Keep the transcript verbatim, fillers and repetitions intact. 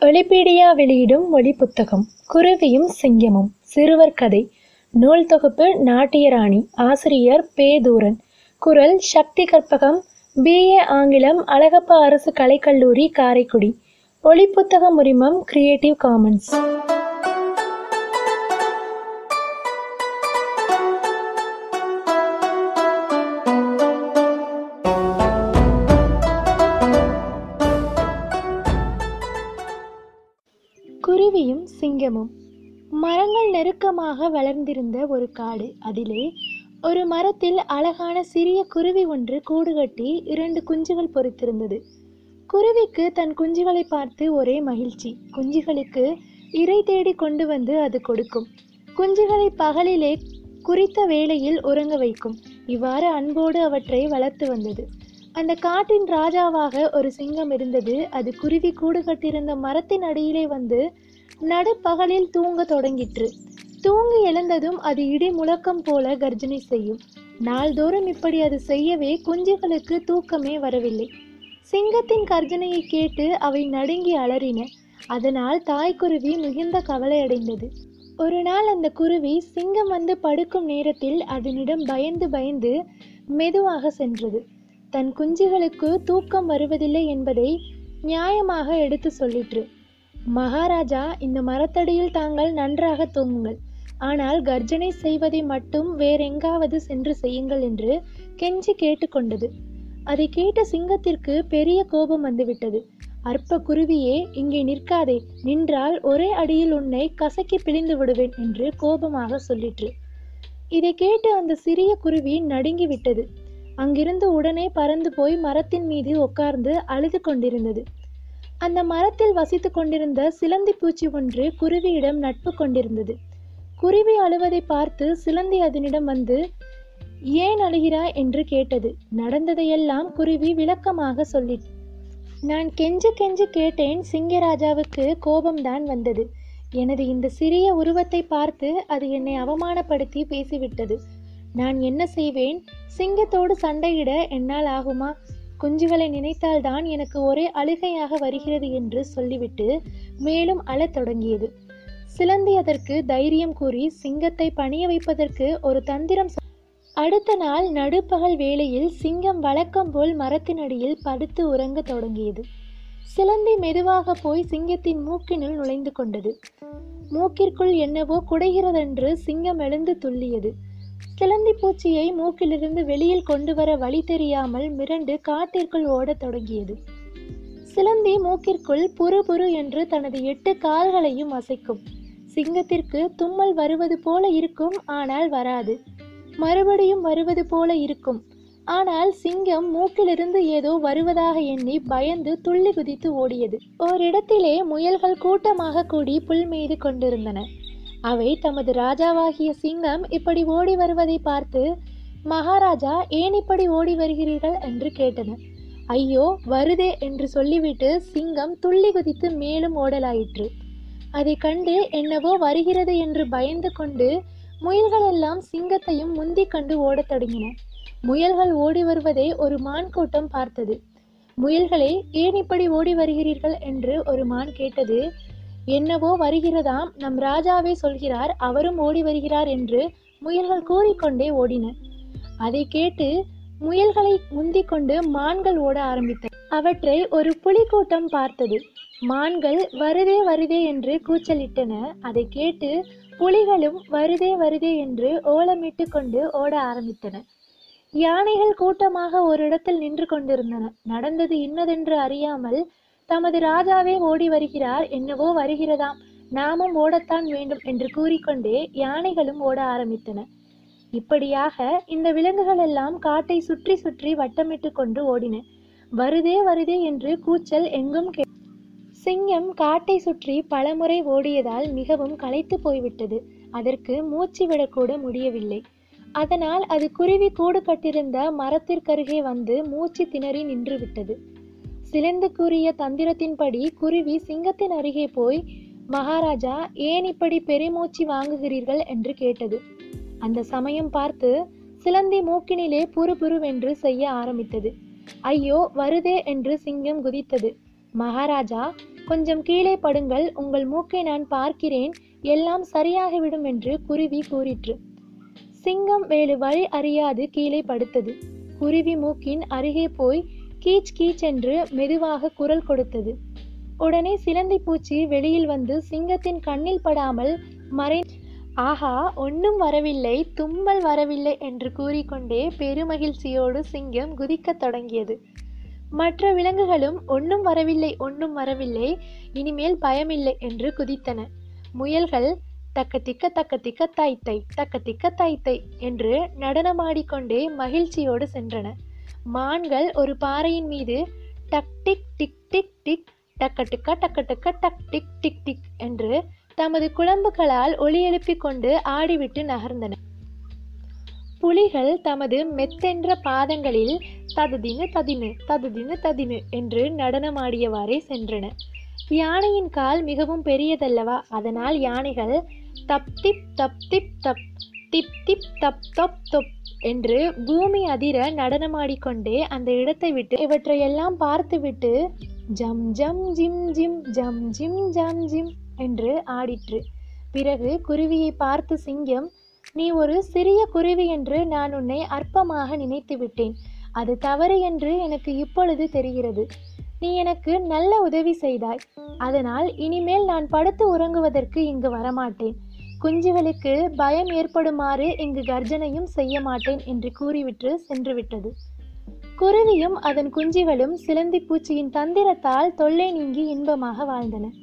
ஒலிபீடியா வெளியிடும் மொழி புத்தகம் குருவியும் சிங்கமும் சிறுவர் கதை. நூல் தொகுப்பு நாட்டியராணி. ஆசிரியர் பேதூரன். குரல் சக்தி கற்பகம். பிஏ ஆங்கிலம், அழகப்பா அரசு கலைக்கல்லூரி, காரைக்குடி. ஒளிப்புத்தகம் உரிமம் கிரியேட்டிவ் காமன்ஸ். குருவியும் சிங்கமும். மரங்கள் நெருக்கமாக வளர்ந்திருந்த ஒரு காடு. அதிலே ஒரு மரத்தில் அழகான சிறிய குருவி ஒன்று கூடு கட்டி இரண்டு குஞ்சுகள் பொறித்திருந்தது. குருவிக்கு தன் குஞ்சுகளை பார்த்து ஒரே மகிழ்ச்சி. குஞ்சுகளுக்கு இரை தேடி கொண்டு வந்து அது கொடுக்கும். குஞ்சுகளை பகலிலே குறித்த வேளையில் உறங்க வைக்கும். இவ்வாறு அன்போடு அவற்றை வளர்த்து வந்தது. அந்த காட்டின் ராஜாவாக ஒரு சிங்கம் இருந்தது. அது குருவி கூடு கட்டியிருந்த மரத்தின் அடியிலே வந்து நடுப்பகலில் தூங்க தொடங்கிற்று. தூங்கி எழுந்ததும் அது இடி முழக்கம் போல கர்ஜனை செய்யும். நாள்தோறும் இப்படி அது செய்யவே குஞ்சுகளுக்கு தூக்கமே வரவில்லை. சிங்கத்தின் கர்ஜனையை கேட்டு அவை நடுங்கி அலறின. அதனால் தாய்க்குருவி மிகுந்த கவலை அடைந்தது. ஒரு நாள் அந்த குருவி சிங்கம் வந்து படுக்கும் நேரத்தில் அதனிடம் பயந்து பயந்து மெதுவாக சென்றது. தன் குஞ்சுகளுக்கு தூக்கம் வருவதில்லை என்பதை நியாயமாக எடுத்து சொல்லிற்று. மகாராஜா, இந்த மரத்தடியில் தாங்கள் நன்றாக தூங்குங்கள். ஆனால் கர்ஜனை செய்வதை மட்டும் வேறெங்காவது சென்று செய்யுங்கள் என்று கெஞ்சி கேட்டுக்கொண்டது. அதை கேட்ட சிங்கத்திற்கு பெரிய கோபம் வந்துவிட்டது. அற்ப குருவியே, இங்கே நிற்காதே. நின்றால் ஒரே அடியில் உன்னை கசக்கி பிழிந்து விடுவேன் என்று கோபமாக சொல்லிற்று. இதை கேட்டு அந்த சிறிய குருவி நடுங்கி விட்டது. அங்கிருந்து உடனே பறந்து போய் மரத்தின் மீது உட்கார்ந்து அழுது கொண்டிருந்தது. அந்த மரத்தில் வசித்து கொண்டிருந்த சிலந்தி பூச்சி ஒன்று குருவியிடம் நட்பு கொண்டிருந்தது. குருவி அழுவதை பார்த்து சிலந்தி அதனிடம் வந்து ஏன் அழுகிறாய் என்று கேட்டது. நடந்ததையெல்லாம் குருவி விளக்கமாக சொல்லி, நான் கெஞ்சு கெஞ்சு கேட்டேன். சிங்கராஜாவுக்கு கோபம்தான் வந்தது. எனது இந்த சிறிய உருவத்தை பார்த்து அது என்னை அவமானப்படுத்தி பேசிவிட்டது. நான் என்ன செய்வேன்? சிங்கத்தோடு சண்டையிட என்னால் ஆகுமா? குஞ்சுகளை நினைத்தால்தான் எனக்கு ஒரே அழுகையாக வருகிறது என்று சொல்லிவிட்டு மேலும் அழத் தொடங்கியது. சிலந்தி அதற்கு தைரியம் கூறி சிங்கத்தை பணிய வைப்பதற்கு ஒரு தந்திரம். அடுத்த நாள் நடுப்பகல் வேளையில் சிங்கம் வழக்கம் போல் மரத்தின் அடியில் படுத்து உறங்க தொடங்கியது. சிலந்தி மெதுவாக போய் சிங்கத்தின் மூக்கினுள் நுழைந்து கொண்டது. மூக்கிற்குள் என்னவோ குடைகிறதென்று சிங்கம் எழுந்து துள்ளியது. சிலந்தி பூச்சியை மூக்கிலிருந்து வெளியில் கொண்டு வர வழி தெரியாமல் மிரண்டு காட்டிற்குள் ஓடத் தொடங்கியது. சிலந்தி மூக்கிற்குள் புரு புரு என்று தனது எட்டு கால்களையும் அசைக்கும். சிங்கத்திற்கு தும்மல் வருவது போல இருக்கும், ஆனால் வராது. மறுபடியும் வருவது போல இருக்கும், ஆனால் சிங்கம் மூக்கிலிருந்து ஏதோ வருவதாக எண்ணி பயந்து துள்ளி குதித்து ஓடியது. ஓரிடத்திலே முயல்கள் கூட்டமாக கூடி புல் மீது கொண்டிருந்தன. அவை தமது ராஜாவாகிய சிங்கம் இப்படி ஓடி வருவதை பார்த்து, மகாராஜா, ஏன் இப்படி ஓடி வருகிறீர்கள் என்று கேட்டன. ஐயோ, வருதே என்று சொல்லிவிட்டு சிங்கம் துள்ளி குதித்து மேலும் ஓடலாயிற்று. அதை கண்டு என்னவோ வருகிறது என்று பயந்து கொண்டு முயல்களெல்லாம் சிங்கத்தையும் முந்தி கண்டு ஓடத் தொடங்கின. முயல்கள் ஓடி வருவதை ஒரு மான் கூட்டம் பார்த்தது. முயல்களே, ஏன் இப்படி ஓடி வருகிறீர்கள் என்று ஒரு மான் கேட்டது. என்னவோ வருகிறதாம், நம் ராஜாவே சொல்கிறார், அவரும் ஓடி வருகிறார் என்று முயல்கள் கூறிக்கொண்டே ஓடின. அதை கேட்டு முயல்களை முந்திக் கொண்டு மான்கள் ஓட ஆரம்பித்தன. அவற்றை ஒரு புலிக்கூட்டம் பார்த்தது. மான்கள் வருதே வருதே என்று கூச்சலிட்டன. அதை கேட்டு புலிகளும் வருதே வருதே என்று ஓலமிட்டு கொண்டு ஓட ஆரம்பித்தன. யானைகள் கூட்டமாக ஒரு இடத்தில் நின்று கொண்டிருந்தன. நடந்தது இன்னதென்று அறியாமல், தமது ராஜாவே ஓடி வருகிறார், என்னவோ வருகிறதாம், நாமும் ஓடத்தான் வேண்டும் என்று கூறிக்கொண்டே யானைகளும் ஓட ஆரம்பித்தன. இப்படியாக இந்த விலங்குகள் எல்லாம் காட்டை சுற்றி சுற்றி வட்டமிட்டு கொண்டு ஓடின. வருதே வருதே என்று கூச்சல் எங்கும் கே சிங்கம் காட்டை சுற்றி பலமுறை ஓடியதால் மிகவும் களைத்து போய்விட்டது. அதற்கு மூச்சு விடக்கூட முடியவில்லை. அதனால் அது குருவி கூடு கட்டிருந்த மரத்திற்கருகே வந்து மூச்சு திணறி நின்று விட்டது. சிலந்து கூறிய தந்திரத்தின்படி குருவி சிங்கத்தின் அருகே போய், மகாராஜா, ஏன் இப்படி பெருமூச்சு வாங்குகிறீர்கள் என்று கேட்டது. அந்த சமயம் பார்த்து சிலந்தி மூக்கினிலே புரு புருவென்று செய்ய ஆரம்பித்தது. ஐயோ, வருதே என்று சிங்கம் குதித்தது. மகாராஜா, கொஞ்சம் கீழே படுங்கள், உங்கள் மூக்கை நான் பார்க்கிறேன், எல்லாம் சரியாகிவிடும் என்று குருவி கூறிற்று. சிங்கம் வேறு வழி அறியாது கீழே படுத்தது. குருவி மூக்கின் அருகே போய் கீச் கீச் என்று மெதுவாக குரல் கொடுத்தது. உடனே சிலந்தி பூச்சி வெளியில் வந்து சிங்கத்தின் கண்ணில் படாமல் மறை ஆஹா, ஒன்றும் வரவில்லை, தும்மல் வரவில்லை என்று கூறிக்கொண்டே பெருமகிழ்ச்சியோடு சிங்கம் குதிக்கத் தொடங்கியது. மற்ற விலங்குகளும் ஒன்றும் வரவில்லை, ஒன்றும் வரவில்லை, இனிமேல் பயமில்லை என்று குதித்தன. முயல்கள் தக்க திக்க தக்க திக்க தாய் தை தக்க திக்க தாய் தை என்று நடனமாடிக்கொண்டே மகிழ்ச்சியோடு சென்றன. மான்கள் ஒரு பாறையின் மீது டக் டிக் டிக் டிக் டிக் டக்க டிக்க டக்க டக்க டக் டிக் டிக் டிக் என்று தமது குளம்புகளால் ஒலி எழுப்பிக் கொண்டு ஆடிவிட்டு நகர்ந்தன. புலிகள் தமது மெத்தென்ற பாதங்களில் தததினு ததினு தததினு ததினு என்று நடனமாடியவாறே சென்றன. யானையின் கால் மிகவும் பெரியதல்லவா, அதனால் யானைகள் தப் திப் தப் திப் தப் திப் திப் தப் தொப் தொப் என்று பூமி அதிர நடனமாடிக்கொண்டே அந்த இடத்தை விட்டு இவற்றையெல்லாம் பார்த்துவிட்டு ஜம் ஜம் ஜிம் ஜிம் ஜம் ஜிம் ஜம் ஜிம் என்று ஆடிற்று. பிறகு குருவியை பார்த்து சிங்கம், நீ ஒரு சிறிய குருவி என்று நான் உன்னை அற்பமாக நினைத்து விட்டேன். அது தவறு என்று எனக்கு இப்பொழுது தெரிகிறது. நீ எனக்கு நல்ல உதவி செய்தாய். அதனால் இனிமேல் நான் படுத்து உறங்குவதற்கு இங்கு வரமாட்டேன். குஞ்சுகளுக்கு பயம் ஏற்படுமாறு இங்கு கர்ஜனையும் செய்ய மாட்டேன் என்று கூறிவிட்டு சென்று விட்டது. குருவியும் அதன் குஞ்சுகளும் சிலந்தி பூச்சியின் தந்திரத்தால் தொல்லை நீங்கி இன்பமாக வாழ்ந்தன.